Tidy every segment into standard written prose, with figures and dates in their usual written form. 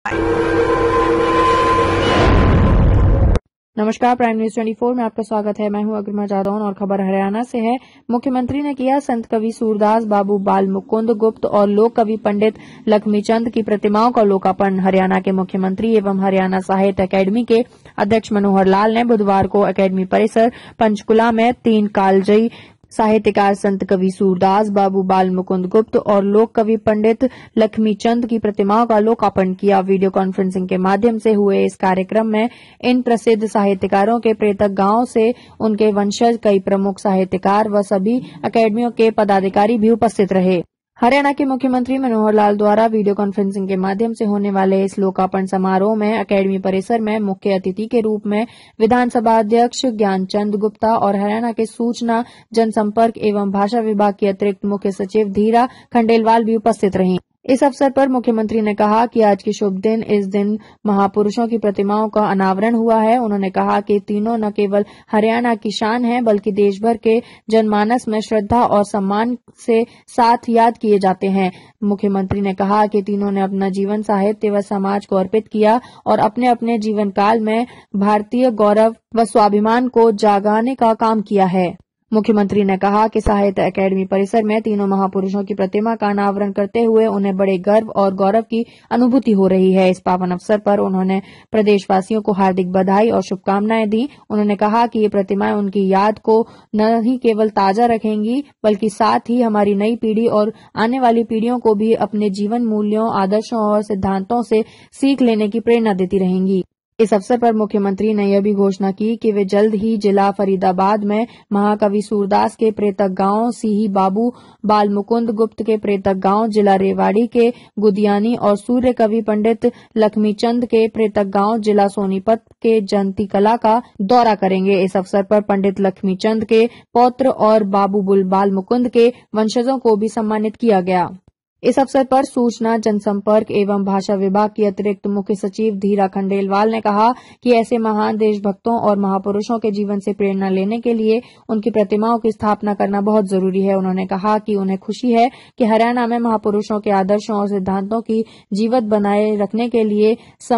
नमस्कार, prime news 24 में आपका स्वागत है। मैं हूं अग्रिमा जादौन और खबर हरियाणा से है। मुख्यमंत्री ने किया संत कवि सूरदास, बाबू बाल मुकुंद गुप्त और लोक कवि पंडित लक्ष्मीचंद की प्रतिमाओं का लोकार्पण। हरियाणा के मुख्यमंत्री एवं हरियाणा साहित्य अकेडमी के अध्यक्ष मनोहर लाल ने बुधवार को अकेडमी परिसर पंचकुला में 3 कालजयी साहित्यकार संत कवि सूरदास, बाबू बाल मुकुंद गुप्त और लोक कवि पंडित लक्ष्मीचंद की प्रतिमाओं का लोकार्पण किया। वीडियो कॉन्फ्रेंसिंग के माध्यम से हुए इस कार्यक्रम में इन प्रसिद्ध साहित्यकारों के प्रेतक गांव से उनके वंशज, कई प्रमुख साहित्यकार व सभी अकेडमियों के पदाधिकारी भी उपस्थित रहे। हरियाणा के मुख्यमंत्री मनोहर लाल द्वारा वीडियो कॉन्फ्रेंसिंग के माध्यम से होने वाले इस लोकार्पण समारोह में अकेडमी परिसर में मुख्य अतिथि के रूप में विधानसभा अध्यक्ष ज्ञानचंद गुप्ता और हरियाणा के सूचना, जनसंपर्क एवं भाषा विभाग की अतिरिक्त मुख्य सचिव धीरा खंडेलवाल भी उपस्थित रहीं। इस अवसर पर मुख्यमंत्री ने कहा कि आज के शुभ दिन, इस दिन महापुरुषों की प्रतिमाओं का अनावरण हुआ है। उन्होंने कहा कि तीनों न केवल हरियाणा की शान है, बल्कि देश भर के जनमानस में श्रद्धा और सम्मान से साथ याद किए जाते हैं। मुख्यमंत्री ने कहा कि तीनों ने अपना जीवन साहित्य व समाज को अर्पित किया और अपने अपने जीवन काल में भारतीय गौरव व स्वाभिमान को जागाने का काम किया है। मुख्यमंत्री ने कहा कि साहित्य अकेडमी परिसर में तीनों महापुरुषों की प्रतिमा का अनावरण करते हुए उन्हें बड़े गर्व और गौरव की अनुभूति हो रही है। इस पावन अवसर पर उन्होंने प्रदेशवासियों को हार्दिक बधाई और शुभकामनाएं दी। उन्होंने कहा कि ये प्रतिमाएं उनकी याद को न ही केवल ताजा रखेंगी, बल्कि साथ ही हमारी नई पीढ़ी और आने वाली पीढ़ियों को भी अपने जीवन मूल्यों, आदर्शों और सिद्धांतों से सीख लेने की प्रेरणा देती रहेंगी। इस अवसर पर मुख्यमंत्री ने यह भी घोषणा की कि वे जल्द ही जिला फरीदाबाद में महाकवि सूरदास के प्रेतक गांव सीही बाबू बाल मुकुंद गुप्त के प्रेतक गांव जिला रेवाड़ी के गुदियानी और सूर्य कवि पंडित लक्ष्मीचंद के प्रेतक गांव जिला सोनीपत के जयंती कला का दौरा करेंगे। इस अवसर पर पंडित लक्ष्मीचंद के पौत्र और बाबू बाल मुकुंद के वंशजों को भी सम्मानित किया गया। इस अवसर पर सूचना, जनसंपर्क एवं भाषा विभाग की अतिरिक्त मुख्य सचिव धीरा खंडेलवाल ने कहा कि ऐसे महान देशभक्तों और महापुरुषों के जीवन से प्रेरणा लेने के लिए उनकी प्रतिमाओं की स्थापना करना बहुत जरूरी है। उन्होंने कहा कि उन्हें खुशी है कि हरियाणा में महापुरुषों के आदर्शों और सिद्धांतों की जीवंत बनाए रखने के लिए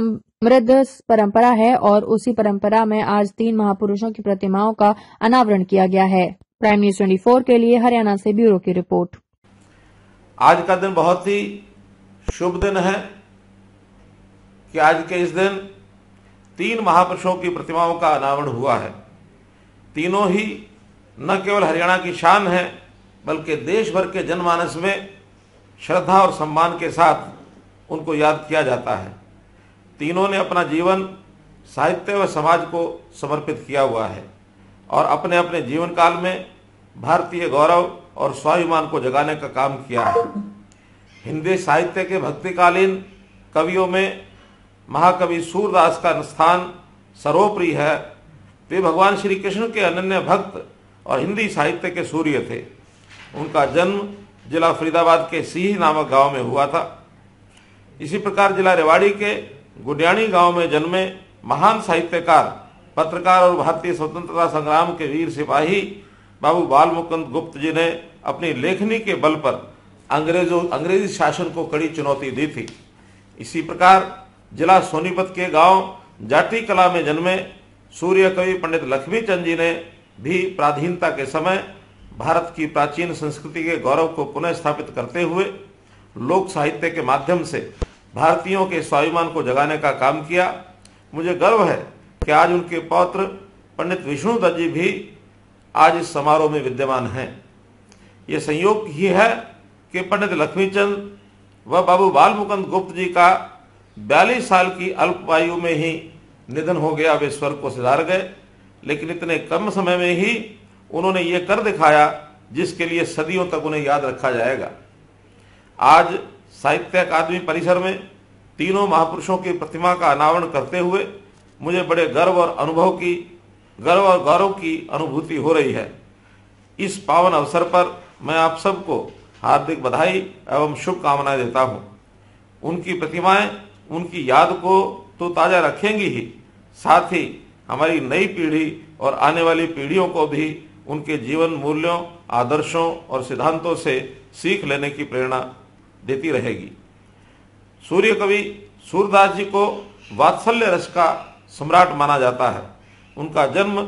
समृद्ध परंपरा है और उसी परंपरा में आज 3 महापुरुषों की प्रतिमाओं का अनावरण किया गया है। प्राइम न्यूज 24 के लिए हरियाणा से ब्यूरो की रिपोर्ट। आज का दिन बहुत ही शुभ दिन है कि आज के इस दिन 3 महापुरुषों की प्रतिमाओं का अनावरण हुआ है। तीनों ही न केवल हरियाणा की शान है, बल्कि देश भर के जनमानस में श्रद्धा और सम्मान के साथ उनको याद किया जाता है। तीनों ने अपना जीवन साहित्य व समाज को समर्पित किया हुआ है और अपने अपने जीवन काल में भारतीय गौरव और स्वाभिमान को जगाने का काम किया है। हिंदी साहित्य के भक्तिकालीन कवियों में महाकवि सूरदास का स्थान सर्वोपरि है। वे भगवान श्री कृष्ण के अनन्य भक्त और हिंदी साहित्य के सूर्य थे। उनका जन्म जिला फरीदाबाद के सीही नामक गांव में हुआ था। इसी प्रकार जिला रेवाड़ी के गुडियानी गांव में जन्मे महान साहित्यकार, पत्रकार और भारतीय स्वतंत्रता संग्राम के वीर सिपाही बाबू बाल मुकुंद गुप्त जी ने अपनी लेखनी के बल पर अंग्रेजी शासन को कड़ी चुनौती दी थी। इसी प्रकार जिला सोनीपत के गांव जाटी कला में जन्मे सूर्य कवि पंडित लक्ष्मीचंद जी ने भी पराधीनता के समय भारत की प्राचीन संस्कृति के गौरव को पुनः स्थापित करते हुए लोक साहित्य के माध्यम से भारतीयों के स्वाभिमान को जगाने का काम किया। मुझे गर्व है कि आज उनके पौत्र पंडित विष्णुदत्त जी भी आज इस समारोह में विद्यमान हैं। ये संयोग ही है कि पंडित लक्ष्मीचंद व बाबू बाल मुकुंद गुप्त जी का 42 साल की अल्पायु में ही निधन हो गया। वे स्वर्ग को सिधार गए, लेकिन इतने कम समय में ही उन्होंने ये कर दिखाया जिसके लिए सदियों तक उन्हें याद रखा जाएगा। आज साहित्य अकादमी परिसर में तीनों महापुरुषों की प्रतिमा का अनावरण करते हुए मुझे बड़े गर्व और गौरव की अनुभूति हो रही है। इस पावन अवसर पर मैं आप सबको हार्दिक बधाई एवं शुभकामनाएं देता हूं। उनकी प्रतिमाएं उनकी याद को तो ताजा रखेंगी ही, साथ ही हमारी नई पीढ़ी और आने वाली पीढ़ियों को भी उनके जीवन मूल्यों, आदर्शों और सिद्धांतों से सीख लेने की प्रेरणा देती रहेगी। सूर्य कवि सूरदास जी को वात्सल्य रस का सम्राट माना जाता है। उनका जन्म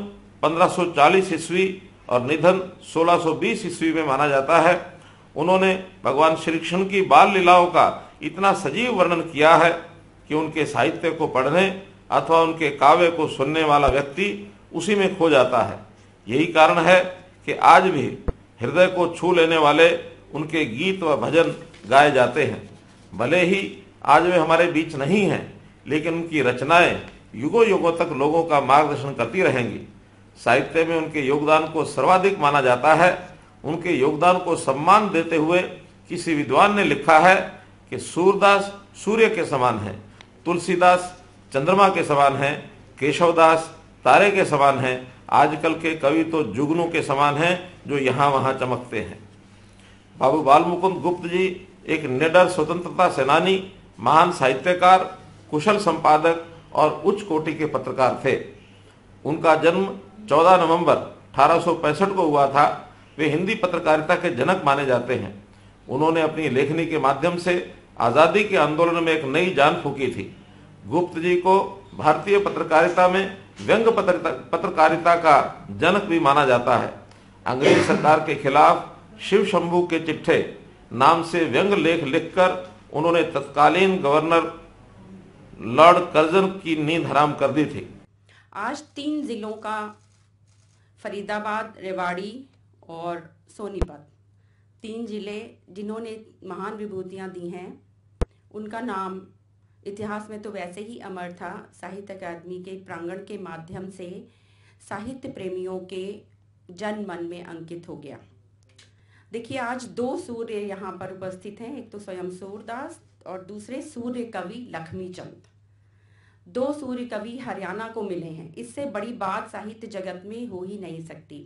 1540 ईस्वी और निधन 1620 ईस्वी में माना जाता है। उन्होंने भगवान श्री कृष्ण की बाल लीलाओं का इतना सजीव वर्णन किया है कि उनके साहित्य को पढ़ने अथवा उनके काव्य को सुनने वाला व्यक्ति उसी में खो जाता है। यही कारण है कि आज भी हृदय को छू लेने वाले उनके गीत व भजन गाए जाते हैं। भले ही आज वे हमारे बीच नहीं हैं, लेकिन उनकी रचनाएं युगों युगों तक लोगों का मार्गदर्शन करती रहेंगी। साहित्य में उनके योगदान को सर्वाधिक माना जाता है। उनके योगदान को सम्मान देते हुए किसी विद्वान ने लिखा है कि सूरदास सूर्य के समान है, तुलसीदास चंद्रमा के समान है, केशवदास तारे के समान है, आजकल के कवि तो जुगनू के समान हैं जो यहाँ वहाँ चमकते हैं। बाबू बाल मुकुंद गुप्त जी एक निडर स्वतंत्रता सेनानी, महान साहित्यकार, कुशल संपादक और उच्च कोटि के पत्रकार थे। उनका जन्म 14 नवंबर 1865 को हुआ था। वे हिंदी पत्रकारिता के जनक माने जाते हैं। उन्होंने अपनी लेखनी के माध्यम से आज़ादी के आंदोलन में एक नई जान फूकी थी। गुप्त जी को भारतीय पत्रकारिता में व्यंग पत्रकारिता का जनक भी माना जाता है। अंग्रेज सरकार के खिलाफ शिव शंभू के चिट्ठे नाम से व्यंग लेख लिखकर उन्होंने तत्कालीन गवर्नर लॉर्ड कर्जन की नींद हराम कर दी थी। आज 3 जिलों का फरीदाबाद, रेवाड़ी और सोनीपत, 3 जिले जिन्होंने महान विभूतियां दी हैं, उनका नाम इतिहास में तो वैसे ही अमर था। साहित्य अकादमी के प्रांगण के माध्यम से साहित्य प्रेमियों के जन मन में अंकित हो गया। देखिए, आज 2 सूर्य यहाँ पर उपस्थित हैं। एक तो स्वयं सूरदास और दूसरे सूर्य कवि लक्ष्मीचंद। 2 सूर्य कवि हरियाणा को मिले हैं। इससे बड़ी बात साहित्य जगत में हो ही नहीं सकती।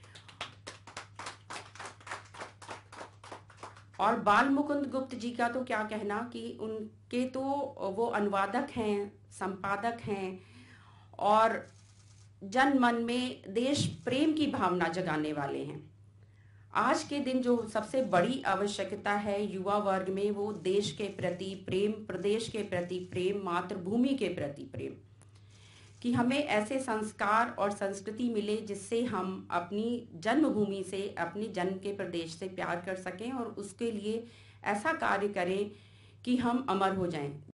और बाल मुकुंद गुप्त जी का तो क्या कहना कि उनके तो वो अनुवादक हैं, संपादक हैं और जन मन में देश प्रेम की भावना जगाने वाले हैं। आज के दिन जो सबसे बड़ी आवश्यकता है युवा वर्ग में, वो देश के प्रति प्रेम, प्रदेश के प्रति प्रेम, मातृभूमि के प्रति प्रेम, कि हमें ऐसे संस्कार और संस्कृति मिले जिससे हम अपनी जन्मभूमि से, अपने जन्म के प्रदेश से प्यार कर सकें और उसके लिए ऐसा कार्य करें कि हम अमर हो जाएं।